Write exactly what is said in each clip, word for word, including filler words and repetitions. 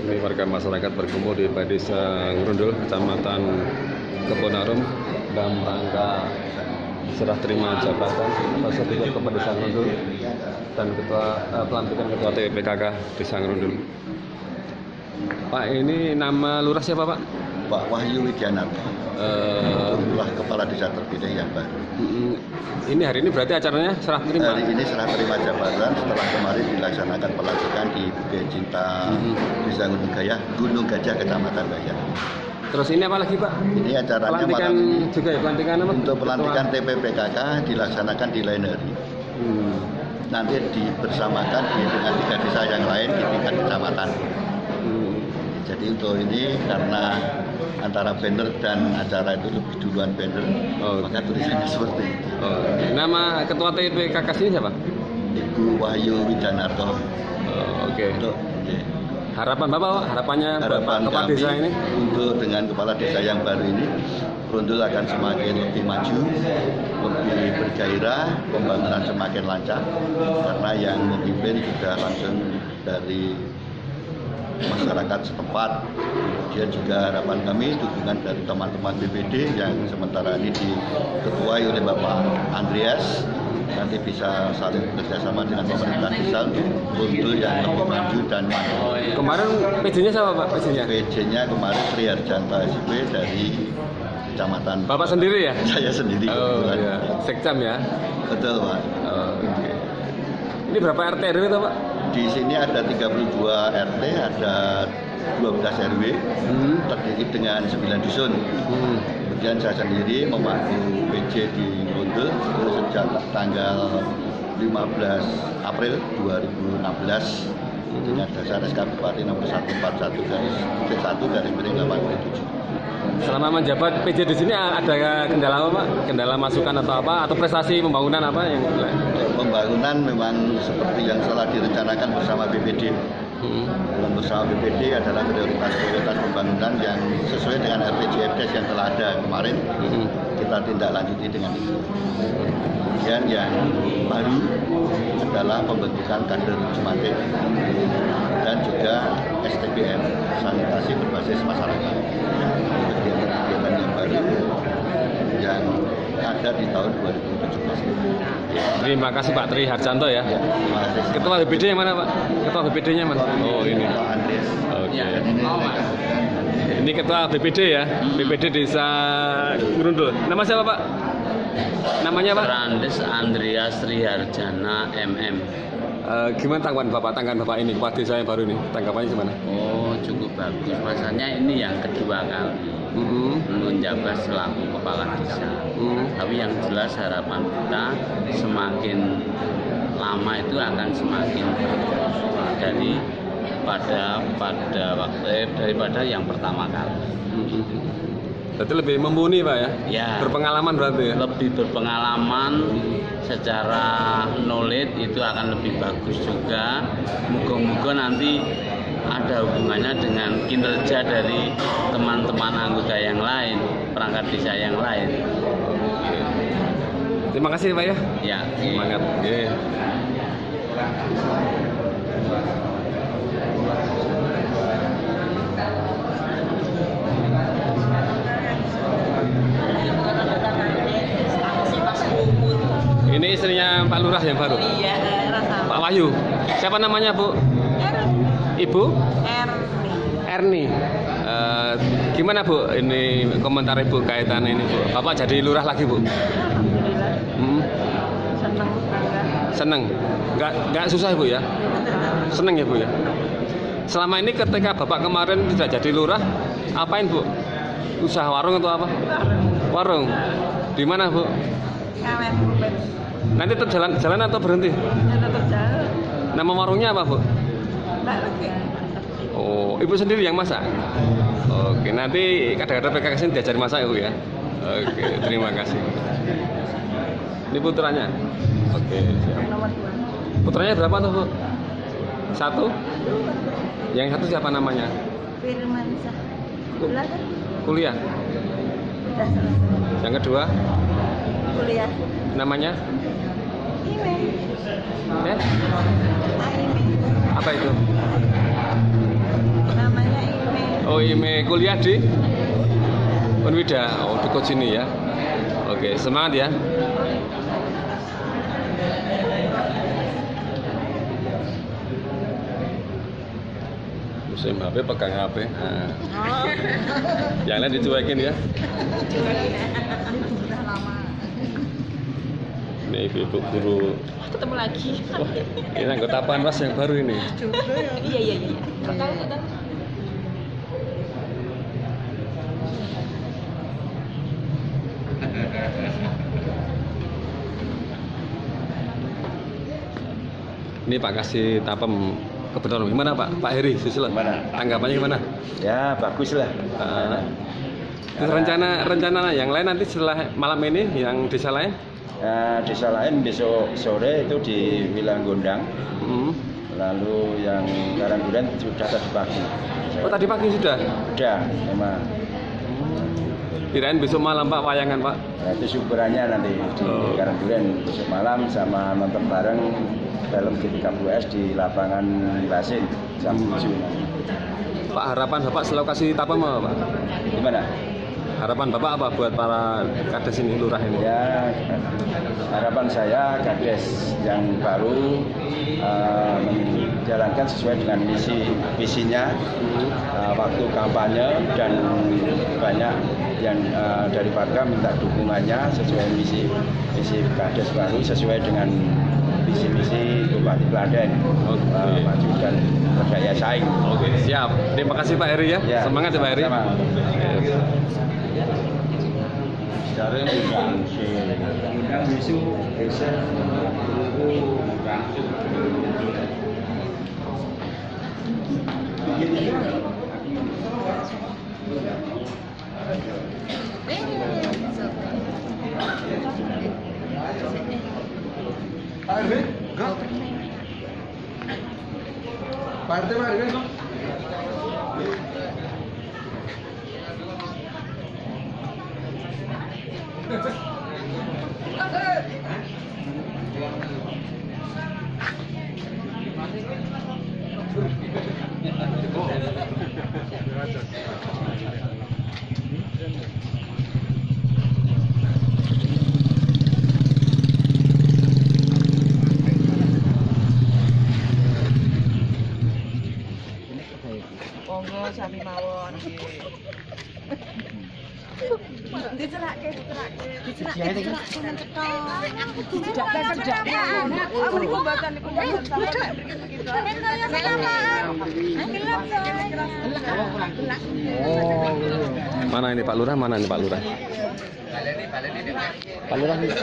Ini warga masyarakat berkumpul di Desa Ngrundul, Kecamatan Kebonarum, dalam rangka serah terima jabatan atau sertifikat kepada Desa Ngrundul dan ketua eh, pelantikan ketua T P P K K Desa Ngrundul. Pak, ini nama lurah siapa, Pak? Pak Wahyu Widianarto, Uh, lurah kepala desa terpilih yang baru. Ini hari ini berarti acaranya serah terima. Hari ini serah terima jabatan setelah kemarin dilaksanakan pelantikan di Bukit Cinta mm-hmm. Desa Gunung Gajah, Gunung Gajah, Kecamatan Gajah. Terus ini apa lagi, Pak? Ini acaranya pelantikan malam juga ya, pelantikan apa? Untuk pelantikan T P P K K dilaksanakan di lain hari. Hmm. Nanti dibersamakan di dengan tiga desa yang lain di tingkat kecamatan. Hmm. Jadi untuk ini karena antara banner dan acara itu lebih duluan banner, oh, maka tulisannya seperti itu. Oh. Nama ketua T P P K K ini siapa? Ibu Wahyu Widianarto. Oh, Oke. Okay. Untuk okay. Harapan Bapak, harapannya harapan Bapak kepala desa ini untuk dengan kepala desa yang baru ini, Ngrundul akan semakin lebih maju, lebih bergairah, pembangunan semakin lancar karena yang memimpin sudah langsung dari masyarakat setempat. Kemudian juga harapan kami dukungan dari teman-teman B P D yang sementara ini diketuai oleh Bapak Andreas, nanti bisa saling bekerjasama dengan pemerintah desa untuk Ngrundul yang lebih maju dan maju. Kemarin P J-nya siapa, Pak? P J-nya? P J-nya kemarin Sri Harjanto S I P dari Kecamatan. Bapak sendiri ya? Saya sendiri. Oh iya, Sekcam ya? Betul, Pak. Oh, oke. Okay. Ini berapa R T R W itu, Pak? Di sini ada tiga puluh dua R T, ada dua belas R W, hmm. terdiri dengan sembilan dusun. Hmm. Kemudian saya sendiri membantu P J di Ngrundul sejak tanggal lima belas April dua ribu enam belas hmm. dengan dasar S K Bupati nomor seratus empat puluh satu garis satu garis miring delapan puluh tujuh. Selama menjabat P J di sini ada kendala apa, Pak? Kendala masukan atau apa? Atau prestasi pembangunan apa yang pembangunan memang seperti yang telah direncanakan bersama B P D. Hmm. Bersama B P D adalah prioritas-prioritas pembangunan yang sesuai dengan R P J M D S yang telah ada kemarin. Hmm. Kita tindak lanjuti dengan itu. Kemudian yang baru adalah pembentukan kader Jumatik dan juga S T B M, sanitasi berbasis masyarakat. Kegiatan-kegiatan yang baru yang ada di tahun dua ribu tujuh belas. Terima kasih Pak Tri Harjanto ya. Ya, terima kasih. Ketua B P D yang mana, Pak? Ketua B P D-nya mana? Oh, ini. Pak Andreas. Oke. Okay. Ini ketua B P D ya. B P D Desa Ngrundul. Nama siapa, Pak? Namanya Pak? Randes Andreas Triharjana M M. Uh, gimana tanggapan Bapak, tanggapan Bapak ini kepala desa yang baru ini? Tanggapannya gimana? Oh, cukup bagus. Rasanya ini yang kedua kali mm-hmm. menjabat selaku kepala desa. Mm-hmm. Tapi yang jelas harapan kita semakin lama itu akan semakin dari pada pada waktu daripada yang pertama kali. Mm-hmm. Berarti lebih mumpuni, Pak ya? Ya. Berpengalaman berarti ya? Lebih berpengalaman, secara knowledge itu akan lebih bagus juga. Moga-moga nanti ada hubungannya dengan kinerja dari teman-teman anggota yang lain, perangkat desa yang lain. Oke. Terima kasih Pak ya. Ya. Semangat. Oke. Ini istrinya Pak Lurah yang baru? Iya, Rasa. Pak Wahyu. Siapa namanya, Bu? Erni. Ibu? Erni. Erni. Uh, gimana, Bu? Ini komentar Ibu kaitan ini, Bu. Bapak jadi lurah lagi, Bu? Alhamdulillah. Hmm. Senang, bangga. Seneng? Nggak, nggak susah, Bu ya? Seneng ya, Bu ya? Selama ini ketika Bapak kemarin tidak jadi lurah, apain, Bu? Usaha warung atau apa? Warung. Warung? Di mana, Bu? Ngawen Pulpen. Nanti tetap jalan, jalan atau berhenti? Ya tetap jalan. Nama warungnya apa, Bu? Mbak Lagi. Oh, Ibu sendiri yang masak? Oke, nanti kadang-kadang P K K sini diajari masak ya, Bu ya? Oke, terima kasih. Ini putranya? Oke, siap. Nomor dua. Putranya berapa tuh, Bu? Satu? Yang satu siapa namanya? Firmansyah. Kuliah kan? Kuliah? Udah selesai. Yang kedua? Kuliah. Namanya? Ime. Eh? Aime. Apa itu? Namanya Oh, Ime kuliah di Unwida. Oh, dekat sini ya. Oke, semangat ya. Musim H P, pegang H P. Nah. Yang lain dicuekin ya. Udah lama. Ini ibu-ibu guru. Ketemu lagi. Wah, ini anggota Panwas yang baru ini. Iya iya iya. Tahu tahu. Ini Pak kasih tapem kebetulan gimana Pak? Pak Heri, Susilo. Gimana? Tanggapannya gimana? Ya bagus lah. Uh, terus rencana rencana yang lain nanti setelah malam ini yang desa lain? Nah, desa lain besok sore itu di Wilanggondang. Hmm. Lalu yang Karanggudan sudah tadi pagi. Oh tadi pagi sudah? Sudah, memang. Kirain besok malam Pak, wayangan Pak. Nah, itu syukurannya nanti di Oh. Karanggudan besok malam sama nonton bareng film G tiga puluh S di lapangan Basin jam tujuh. Pak, harapan Bapak selalu kasih tapem apa Pak? Gimana? Harapan Bapak apa buat para kades ini, lurah ini? Ya, harapan saya kades yang baru uh, menjalankan sesuai dengan misi visinya, uh, waktu kampanye dan banyak yang uh, dari warga minta dukungannya sesuai misi misi kades baru sesuai dengan visi-misi Bupati Klaten, uh, maju dan berdaya saing. Oke, siap. Terima kasih Pak Heri ya. Ya, Semangat ya Pak Heri. sama. Oke. Dari undang undang besok besok Pak R W, enggak? Pak R T, Pak R W, enggak? Monggo sami mawon nggih. Dicerake, dicerake. Dicerake, dicerake nang cetok. Dicerake, dicerake. Aku niku mboten niku mboten sampeyan begitu. Mana ini Pak Lurah? Mana ini Pak Lurah? Pak Lurah nih.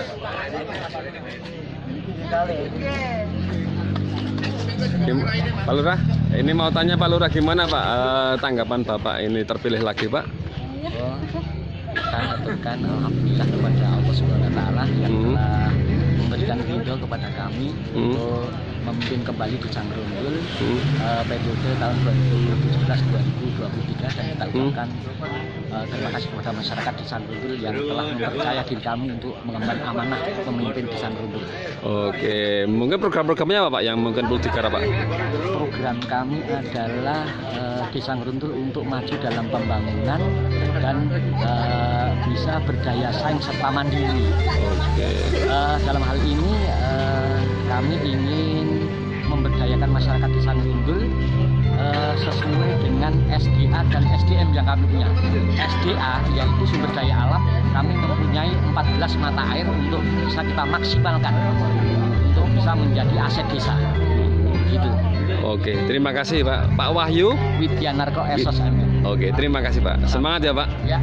Gim- Pak Lurah, ini mau tanya Pak Lurah gimana Pak eh, tanggapan Bapak ini terpilih lagi Pak? Oh, kita aturkan alhamdulillah kepada Allah Subhanahu wa taala yang Hmm. telah memberikan ridho kepada kami Hmm. untuk memimpin kembali di Sangrundul Hmm. eh, periode tahun dua ribu tujuh belas dua ribu dua puluh tiga dan kita Hmm. ucapkan eh, terima kasih kepada masyarakat di Sangrundul yang telah mempercaya diri kami untuk mengemban amanah pemimpin di Sangrundul. Oke, mungkin program-programnya apa Pak yang mungkin perlu digarap Pak? Program kami adalah eh, di Sangrundul untuk maju dalam pembangunan dan eh, bisa berdaya saing serta mandiri. Oke. Eh, dalam hal ini eh, kami ingin memberdayakan masyarakat di Sangrundul eh, sesuai dengan S D A dan S D M yang kami punya. S D A yaitu sumber daya alam, kami mempunyai empat belas mata air untuk bisa kita maksimalkan untuk bisa menjadi aset desa. Gitu. Oke, terima kasih Pak. Pak Wahyu. Widyanarko S S M. Oke, terima kasih Pak. Semangat ya Pak. Ya.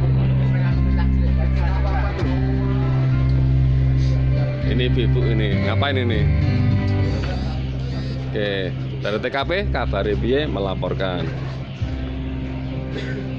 Ini ibu ini ngapain ini? Oke, dari T K P kabar piye melaporkan.